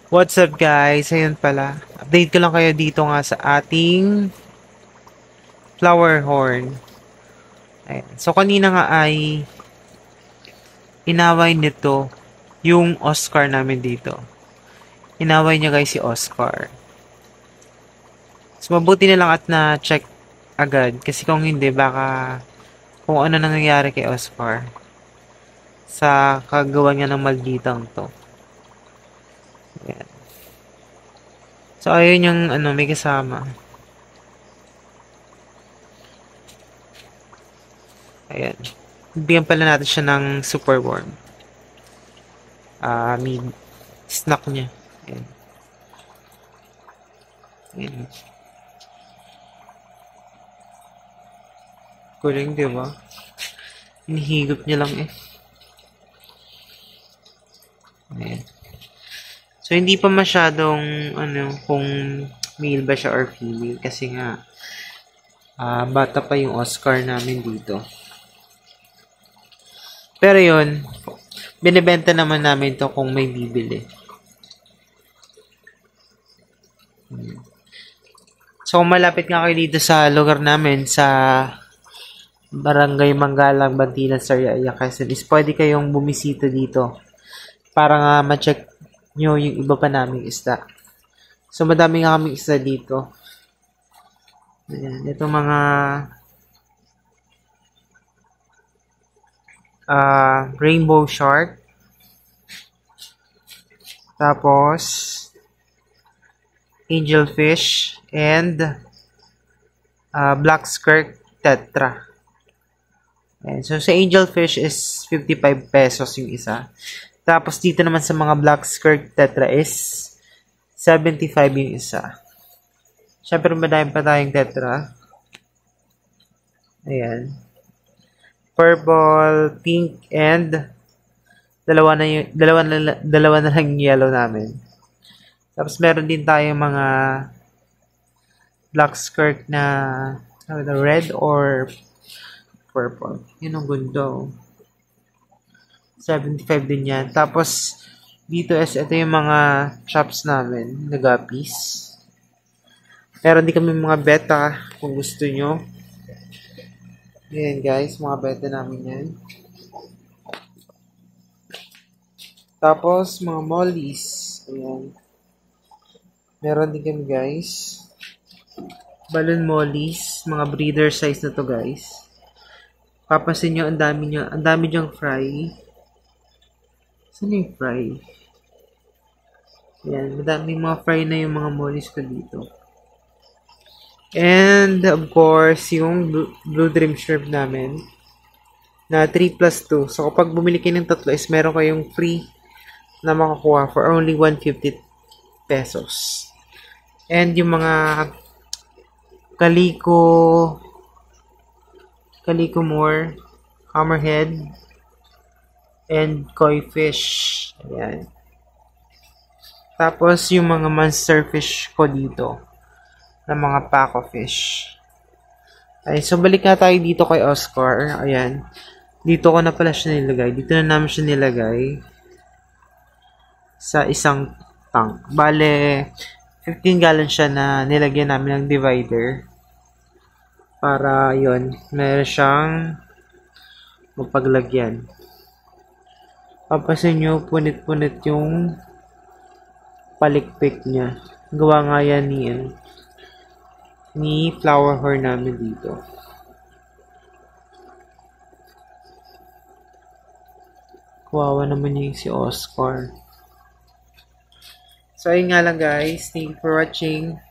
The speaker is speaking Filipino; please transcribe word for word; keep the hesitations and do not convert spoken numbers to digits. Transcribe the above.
What's up guys? Ayun pala. Update ko lang kayo dito nga sa ating flower horn. Ayan. So kanina nga ay inaway nito yung Oscar namin dito. Inaway niya guys si Oscar. So mabuti na lang at na-check agad kasi kung hindi baka kung ano nang nangyayari kay Oscar sa kagawa niya ng malditang to. Ayan. So ayun yung ano may kasama. Ayan. Bigyan pala natin siya ng super worm. Ah, uh, may snack niya. Ayan. Ayan. Kuling, di ba? Hinihigop niya lang eh. Ayan. So, hindi pa masyadong, ano, kung male ba siya or female. Kasi nga, uh, bata pa yung Oscar namin dito. Pero yun, binibenta naman namin to kung may bibili. So, kung malapit nga kayo dito sa lugar namin, sa Barangay Manggalang, Bantilan, Sariaya, Quezon, is pwede kayong bumisita dito para nga ma-check nyo yung iba pa naming isda. So, madami nga kaming isda dito. Ayan, ito mga uh, rainbow shark. Tapos, angelfish and uh, black skirt tetra. Ayan, so, sa angelfish is fifty-five pesos yung isa. Tapos, dito naman sa mga black skirt tetra is seventy-five yung isa. Siyempre, madami pa tayong tetra. Ayan. Purple, pink, and dalawa na yung, dalawa na, dalawa na lang yung yellow namin. Tapos, meron din tayong mga black skirt na red or purple. Yun ang gundo. seventy-five din yan. Tapos, dito is, ito yung mga shops namin, nagapis. Meron din kami mga beta, kung gusto nyo. Ayan guys, mga beta namin yan. Tapos, mga mollies. Ayan. Meron din kami guys. Balloon mollies. Mga breeder size na to guys. Papansin nyo, ang dami nyo, ang dami dyang fry. Saan yung fry? Ayan, madaming mga fry na yung mga mollies ko dito. And, of course, yung Blue, Blue Dream Shrimp namin na three plus two. So, kapag bumili kayo ng tatlo is meron kayong free na makakuha for only one hundred fifty pesos. And yung mga kaliko kaliko more, hammerhead, and koi fish. Ayan. Tapos, yung mga monster fish ko dito na mga paco fish. Ay, so balik na tayo dito kay Oscar. Ayan. Dito ko na pala siya nilagay. Dito na namin siya nilagay sa isang tank. Bale, fifteen gallon siya na nilagyan namin ng divider. Para yon meron siyang mapaglagyan. Papasin nyo, punit-punit yung palikpik niya. Gawa nga yan ni, ni flower horn namin dito. Kawawa naman yung si Oscar. So, ayun nga lang guys. Thank you for watching.